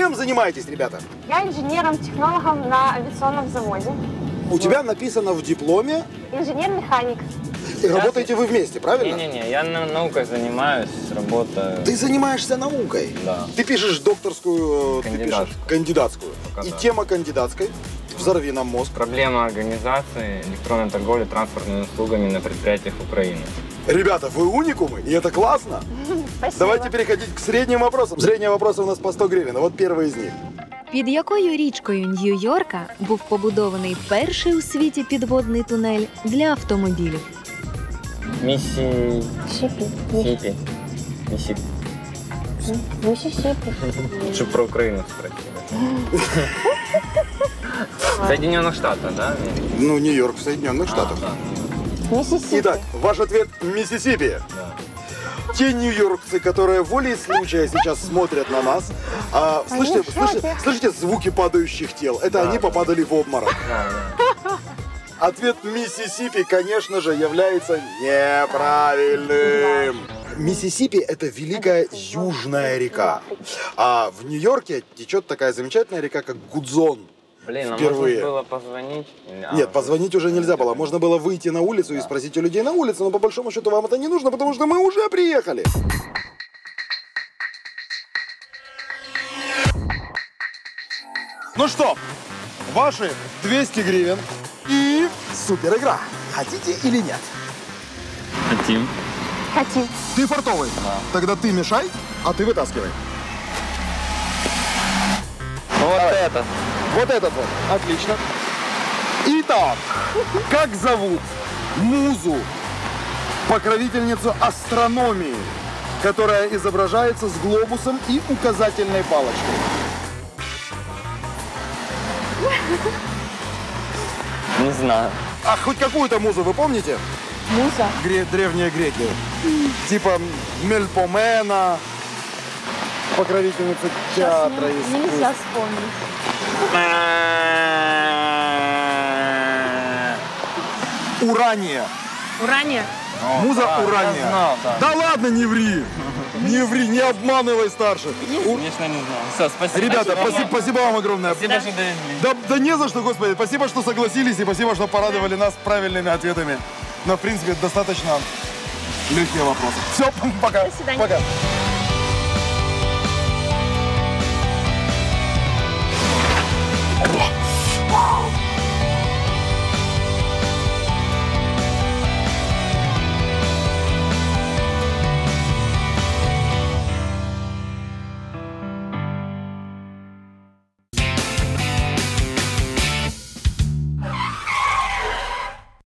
Чем занимаетесь, ребята? Я инженером-технологом на авиационном заводе. У тебя написано в дипломе. Инженер-механик. И работаете вы вместе, правильно? Не-не-не, я наукой занимаюсь, работаю. Ты занимаешься наукой? Да. Ты пишешь докторскую, кандидатскую. Пока И да. тема кандидатской «Взорви нам мозг». Проблема организации электронной торговли транспортными услугами на предприятиях Украины. Ребята, вы уникумы, и это классно. Спасибо. Давайте переходить к средним вопросам. Средние вопросы у нас по 100 гривен. Вот первый из них. Під якою річкою Нью-Йорка був побудований перший у світі підводний тунель для автомобілів? Миссисипи. Миссисипи. Лучше про Украину спросили. Соединенных Штатах, да? Ну, Нью-Йорк в Соединенных Штатах. Да. Миссисипи. Итак, ваш ответ – Миссисипи. Да. Те нью-йоркцы, которые волей случая сейчас смотрят на нас, слышите звуки падающих тел? Это они попадали в обморок. Да. Ответ Миссисипи, конечно же, является неправильным. Миссисипи – это великая южная река. А в Нью-Йорке течет такая замечательная река, как Гудзон. Блин, а Впервые. можно было позвонить? Нет, позвонить уже нельзя было. Можно было выйти на улицу и спросить у людей на улице, но по большому счету вам это не нужно, потому что мы уже приехали. Ну что, ваши 200 гривен и супер игра. Хотите или нет? Хотим. Хотим. Ты фартовый? Да. Тогда ты мешай, а ты вытаскивай. Вот это. Вот этот вот. Отлично. Итак, как зовут музу, покровительницу астрономии, которая изображается с глобусом и указательной палочкой? Не знаю. А хоть какую-то музу вы помните? Муза. Древние греки. Типа Мельпомена, покровительница театра. Нельзя вспомнить. Урания. Урания. Муза да, Урания. я знал, да. Да ладно, не ври. Не ври, не обманывай старших. Конечно, не знал. Все, спасибо. Ребята, спасибо вам огромное. Спасибо, что довезли. Да не за что, господи. Спасибо, что согласились, и спасибо, что порадовали нас правильными ответами. Но, в принципе, достаточно легкие вопросы. Все, пока. До свидания. Пока.